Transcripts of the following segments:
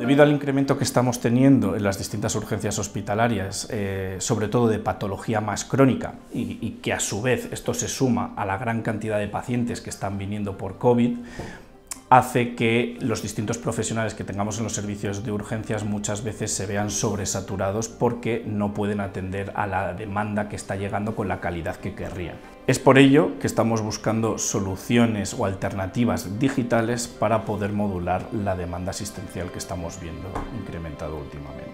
Debido al incremento que estamos teniendo en las distintas urgencias hospitalarias, sobre todo de patología más crónica, y que a su vez esto se suma a la gran cantidad de pacientes que están viniendo por COVID, hace que los distintos profesionales que tengamos en los servicios de urgencias muchas veces se vean sobresaturados porque no pueden atender a la demanda que está llegando con la calidad que querrían. Es por ello que estamos buscando soluciones o alternativas digitales para poder modular la demanda asistencial que estamos viendo incrementado últimamente.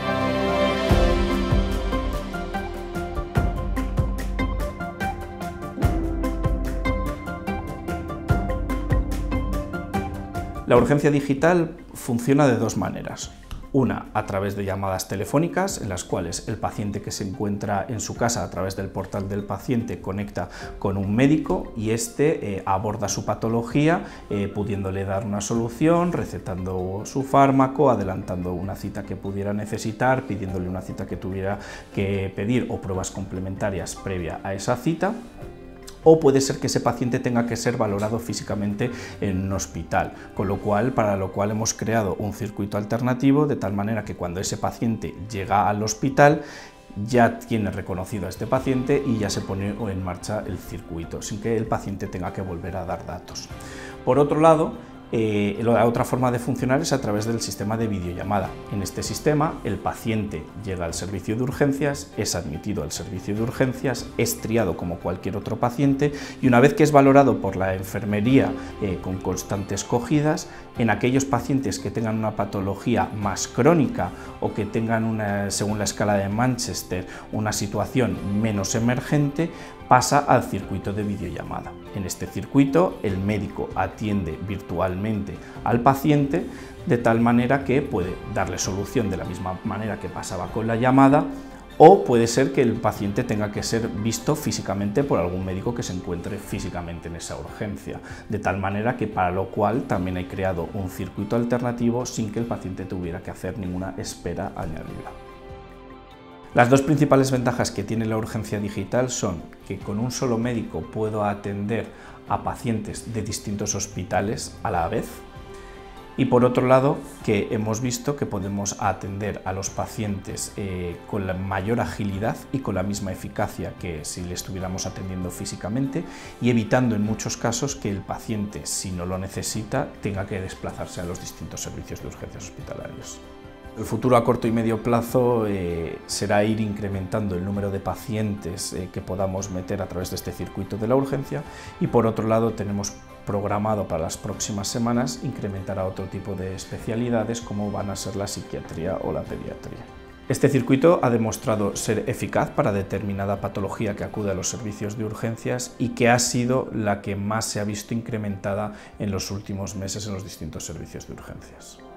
La urgencia digital funciona de dos maneras. Una, a través de llamadas telefónicas, en las cuales el paciente que se encuentra en su casa a través del portal del paciente conecta con un médico y este aborda su patología, pudiéndole dar una solución, recetando su fármaco, adelantando una cita que pudiera necesitar, pidiéndole una cita que tuviera que pedir o pruebas complementarias previa a esa cita. O puede ser que ese paciente tenga que ser valorado físicamente en un hospital, para lo cual hemos creado un circuito alternativo de tal manera que cuando ese paciente llega al hospital ya tiene reconocido a este paciente y ya se pone en marcha el circuito, sin que el paciente tenga que volver a dar datos. Por otro lado, la otra forma de funcionar es a través del sistema de videollamada. En este sistema, el paciente llega al servicio de urgencias, es admitido al servicio de urgencias, es triado como cualquier otro paciente y una vez que es valorado por la enfermería con constantes cogidas, en aquellos pacientes que tengan una patología más crónica o que tengan, según la escala de Manchester, una situación menos emergente, pasa al circuito de videollamada. En este circuito el médico atiende virtualmente al paciente de tal manera que puede darle solución de la misma manera que pasaba con la llamada, o puede ser que el paciente tenga que ser visto físicamente por algún médico que se encuentre físicamente en esa urgencia, de tal manera que para lo cual también he creado un circuito alternativo sin que el paciente tuviera que hacer ninguna espera añadida. Las dos principales ventajas que tiene la urgencia digital son que con un solo médico puedo atender a pacientes de distintos hospitales a la vez y por otro lado que hemos visto que podemos atender a los pacientes con la mayor agilidad y con la misma eficacia que si le estuviéramos atendiendo físicamente y evitando en muchos casos que el paciente, si no lo necesita, tenga que desplazarse a los distintos servicios de urgencias hospitalarios. El futuro a corto y medio plazo será ir incrementando el número de pacientes que podamos meter a través de este circuito de la urgencia y por otro lado tenemos programado para las próximas semanas incrementar a otro tipo de especialidades como van a ser la psiquiatría o la pediatría. Este circuito ha demostrado ser eficaz para determinada patología que acude a los servicios de urgencias y que ha sido la que más se ha visto incrementada en los últimos meses en los distintos servicios de urgencias.